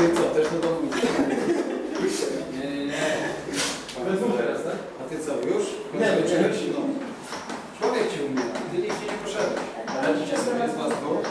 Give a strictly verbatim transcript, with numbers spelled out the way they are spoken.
ty co, też do domu idziesz? Nie, nie, nie. We dwóch teraz, tak? A ty co, już? Nie, Skończyłeś? nie. No. Człowiek ci umiera, ty nigdzie nie poszedłeś. Ale dzisiaj sobie z was dwóch.